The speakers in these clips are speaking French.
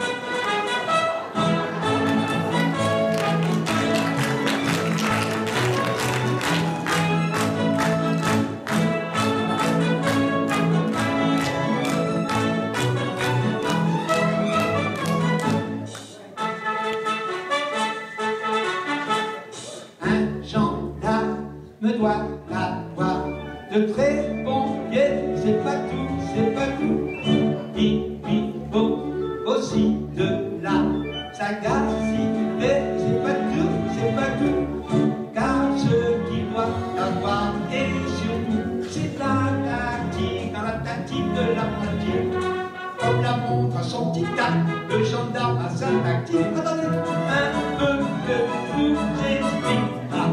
Me doit avoir de très bons pieds, c'est pas tout, c'est pas tout. Il lui faut aussi de la sagacité, c'est pas tout, c'est pas tout. Car ce qu'il doit avoir et surtout, c'est la tactique, dans la tactique de la pratique. Comme la montre à son tic-tac, le gendarme a sa tactique. Attendez, un peu que vous explique.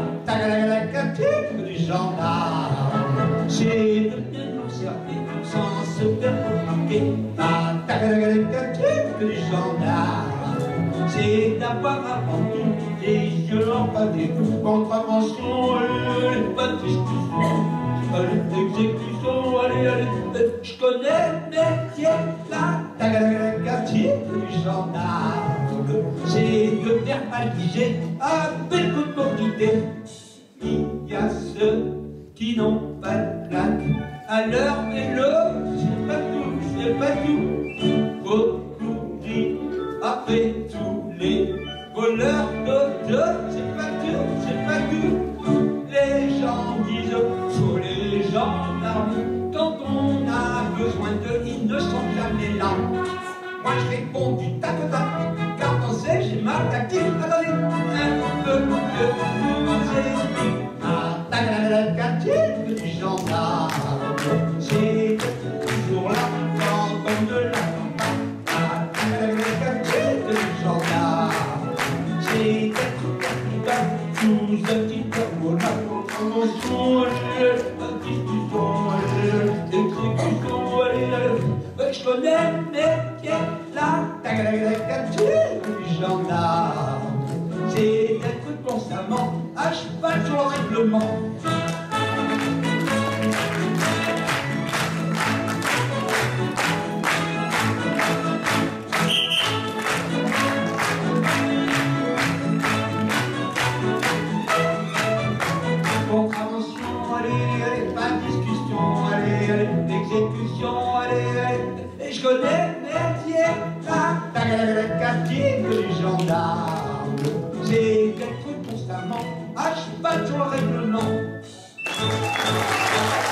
La tactique du gendarme, c'est de bien observer sans se faire remarquer. La tactique du gendarme, c'est d'avoir avant tout les yeux lampadaires. Contravention, pas de discussion, l'exécution, allez, allez, je connais le métier. La tactique du gendarme, c'est de verbaliser avec autorité. Il y a ceux qui n'ont pas de plaque à leur vélo, c'est pas tout, c'est pas tout. Beaucoup rient après tous les voleurs d'auto, c'est pas tout, c'est pas tout. Les gens disent, faut les gendarmes, quand on a besoin d'eux, ils ne sont jamais là. Moi je réponds du tac au tac, car pensez, j'ai ma tactique. Attendez, un peu que vous explique. La tactique du gendarme, c'est toujours là quand on ne l'attend pas. La tactique du gendarme, c'est d'être capitaine sous un petit tableau là. Promotion, discussion, exécution, allez, je connais le métier. La tactique du gendarme, c'est d'être constamment à cheval sur le règlement. Contravention, allez, allez, pas de discussion, allez, allez, exécution, allez, allez, et je connais le métier. La tactique du gendarme, c'est d'être constamment à cheval sur le règlement.